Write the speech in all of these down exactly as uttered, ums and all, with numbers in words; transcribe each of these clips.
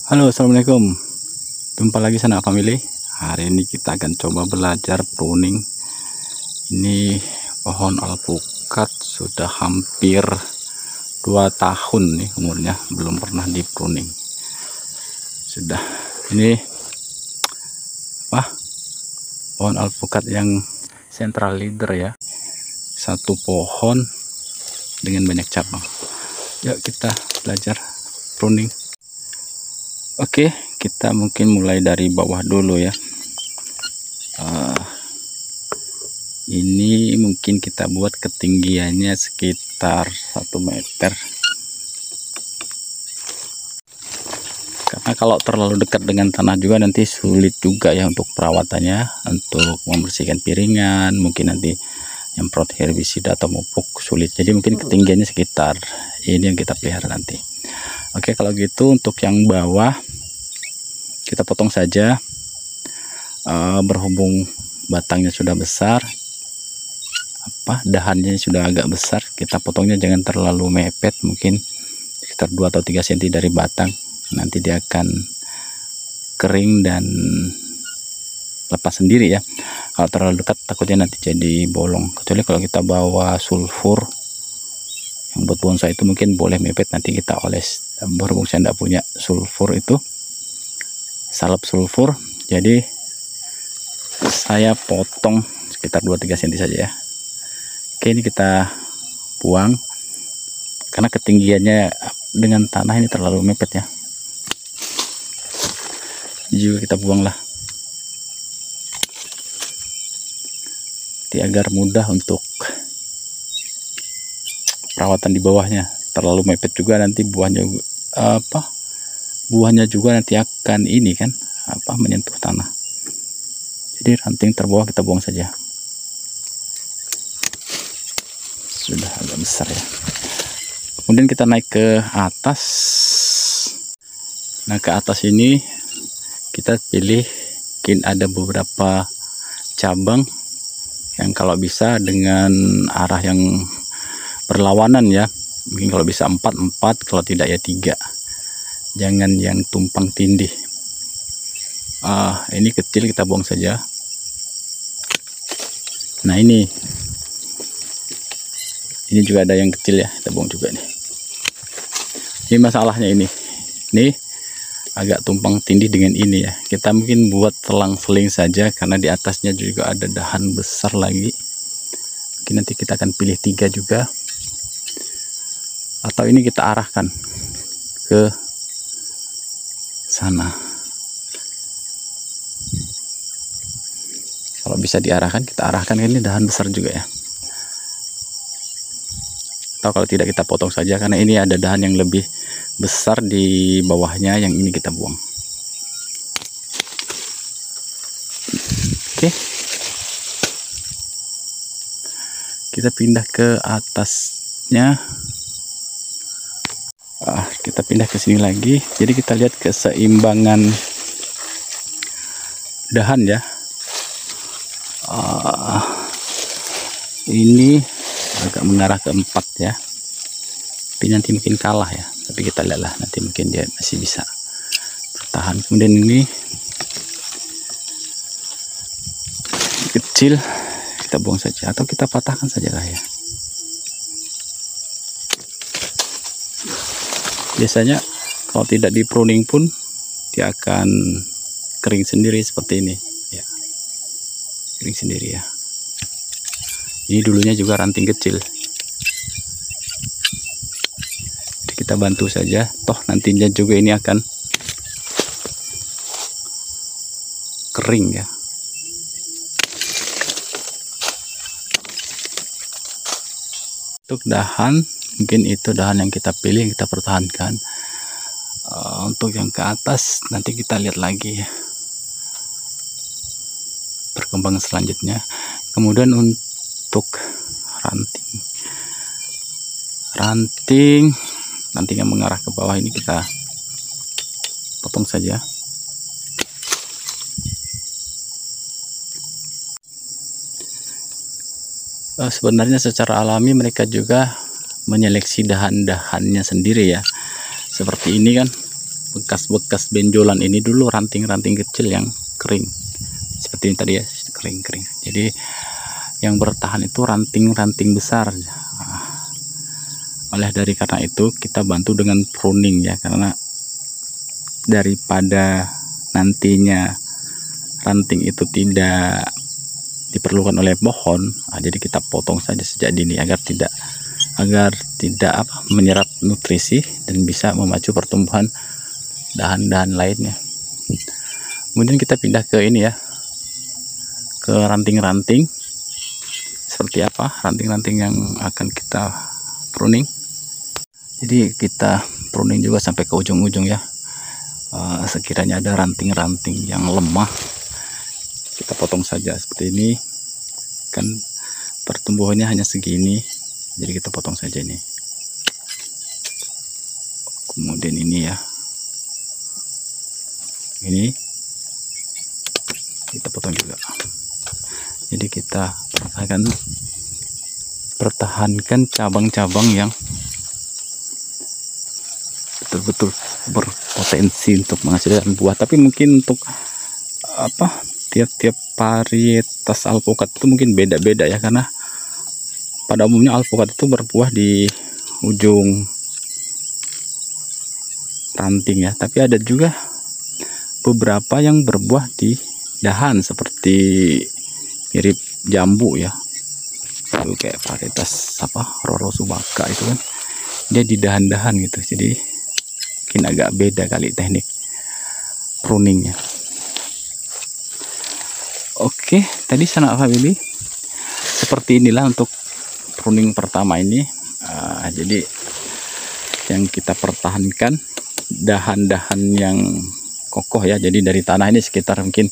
Halo, assalamualaikum. Jumpa lagi Sanak Family. Hari ini kita akan coba belajar pruning. Ini pohon alpukat sudah hampir dua tahun nih umurnya, belum pernah di pruning. Sudah ini apa? Pohon alpukat yang central leader ya. Satu pohon dengan banyak cabang. Yuk kita belajar pruning. Oke, kita mungkin mulai dari bawah dulu ya. Uh, ini mungkin kita buat ketinggiannya sekitar satu meter. Karena kalau terlalu dekat dengan tanah juga nanti sulit juga ya untuk perawatannya, untuk membersihkan piringan, mungkin nanti nyemprot herbisida atau pupuk sulit. Jadi mungkin ketinggiannya sekitar ini yang kita pelihara nanti. Oke, kalau gitu untuk yang bawah kita potong saja. Uh, berhubung batangnya sudah besar, apa dahannya sudah agak besar, kita potongnya jangan terlalu mepet, mungkin sekitar dua atau tiga sentimeter dari batang. Nanti dia akan kering dan lepas sendiri ya. Kalau terlalu dekat takutnya nanti jadi bolong. Kecuali kalau kita bawa sulfur yang buat bonsai itu mungkin boleh mepet, nanti kita oles. Berhubung saya tidak punya sulfur itu, salep sulfur, jadi saya potong sekitar dua tiga sentimeter saja ya. Oke, ini kita buang karena ketinggiannya dengan tanah ini terlalu mepet ya. Ini juga kita buang lah, jadi agar mudah untuk perawatan di bawahnya. Terlalu mepet juga nanti buahnya apa buahnya juga nanti akan ini kan apa menyentuh tanah. Jadi ranting terbawah kita buang saja. Sudah agak besar ya. Kemudian kita naik ke atas. Nah, ke atas ini kita pilih, mungkin ada beberapa cabang yang kalau bisa dengan arah yang berlawanan ya. Mungkin kalau bisa empat empat, kalau tidak ya tiga. Jangan yang tumpang tindih. Ah, ini kecil kita buang saja. Nah, ini ini juga ada yang kecil ya, kita buang juga nih. Ini masalahnya ini. Ini agak tumpang tindih dengan ini ya. Kita mungkin buat selang-seling saja karena di atasnya juga ada dahan besar lagi. Mungkin nanti kita akan pilih tiga juga. Atau ini kita arahkan ke sana. Kalau bisa diarahkan, kita arahkan. Ini dahan besar juga ya. Atau kalau tidak, kita potong saja karena ini ada dahan yang lebih besar di bawahnya, yang ini kita buang. Oke, kita pindah ke atasnya. Ah, kita pindah ke sini lagi. Jadi kita lihat keseimbangan dahan ya. Ah, ini agak mengarah ke empat ya. Tapi nanti mungkin kalah ya. Tapi kita lihatlah nanti, mungkin dia masih bisa bertahan. Kemudian ini kecil kita buang saja atau kita patahkan saja lah ya. Biasanya kalau tidak di pruning pun dia akan kering sendiri seperti ini ya. Kering sendiri ya. Ini dulunya juga ranting kecil. Jadi kita bantu saja, toh nantinya juga ini akan kering ya. Untuk dahan, mungkin itu dahan yang kita pilih, yang kita pertahankan. Uh, untuk yang ke atas nanti kita lihat lagi ya, perkembangan selanjutnya. Kemudian untuk ranting, ranting ranting yang mengarah ke bawah ini kita potong saja. Uh, sebenarnya secara alami mereka juga menyeleksi dahan-dahannya sendiri ya. Seperti ini kan, bekas-bekas benjolan ini dulu ranting-ranting kecil yang kering seperti ini tadi ya, kering-kering. Jadi yang bertahan itu ranting-ranting besar. Nah, oleh dari karena itu kita bantu dengan pruning ya, karena daripada nantinya ranting itu tidak diperlukan oleh pohon, nah, jadi kita potong saja sejak dini agar tidak agar tidak apa menyerap nutrisi dan bisa memacu pertumbuhan dahan-dahan lainnya. Kemudian kita pindah ke ini ya, ke ranting-ranting. Seperti apa ranting-ranting yang akan kita pruning. Jadi kita pruning juga sampai ke ujung-ujung ya. Uh, sekiranya ada ranting-ranting yang lemah, kita potong saja seperti ini. Kan pertumbuhannya hanya segini, jadi kita potong saja ini. Kemudian ini ya, ini kita potong juga. Jadi kita pertahankan pertahankan cabang-cabang yang betul-betul berpotensi untuk menghasilkan buah. Tapi mungkin untuk apa tiap-tiap varietas alpukat itu mungkin beda-beda ya, karena pada umumnya alpukat itu berbuah di ujung ranting ya, tapi ada juga beberapa yang berbuah di dahan seperti mirip jambu ya. Itu kayak varietas apa Roro Subaka itu kan, dia di dahan-dahan gitu. Jadi mungkin agak beda kali teknik pruningnya. Oke, tadi sanak family, seperti inilah untuk pruning pertama ini. Uh, jadi yang kita pertahankan dahan-dahan yang kokoh ya. Jadi dari tanah ini sekitar mungkin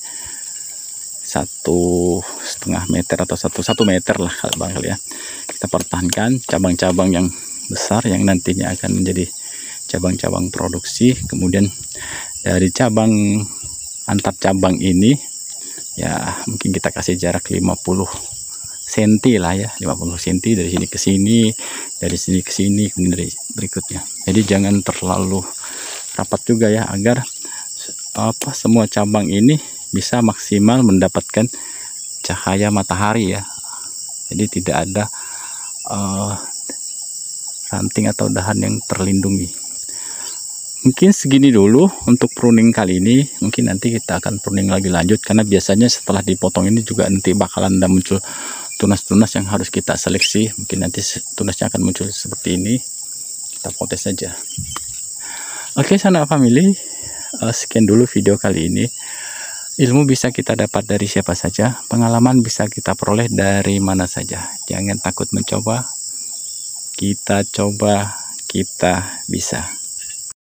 satu setengah meter atau satu satu meter lah barangkali ya. Kita pertahankan cabang-cabang yang besar yang nantinya akan menjadi cabang-cabang produksi. Kemudian dari cabang antar cabang ini ya mungkin kita kasih jarak lima puluh sentimeter lah ya, lima puluh sentimeter dari sini ke sini, dari sini ke sini, kemudian dari berikutnya. Jadi jangan terlalu rapat juga ya, agar apa semua cabang ini bisa maksimal mendapatkan cahaya matahari ya. Jadi tidak ada uh, ranting atau dahan yang terlindungi. Mungkin segini dulu untuk pruning kali ini. Mungkin nanti kita akan pruning lagi lanjut, karena biasanya setelah dipotong ini juga nanti bakalan ada muncul tunas-tunas yang harus kita seleksi. Mungkin nanti tunasnya akan muncul seperti ini, kita potong saja. Oke sanak family, uh, sekian dulu video kali ini. Ilmu bisa kita dapat dari siapa saja, pengalaman bisa kita peroleh dari mana saja. Jangan takut mencoba, kita coba, kita bisa.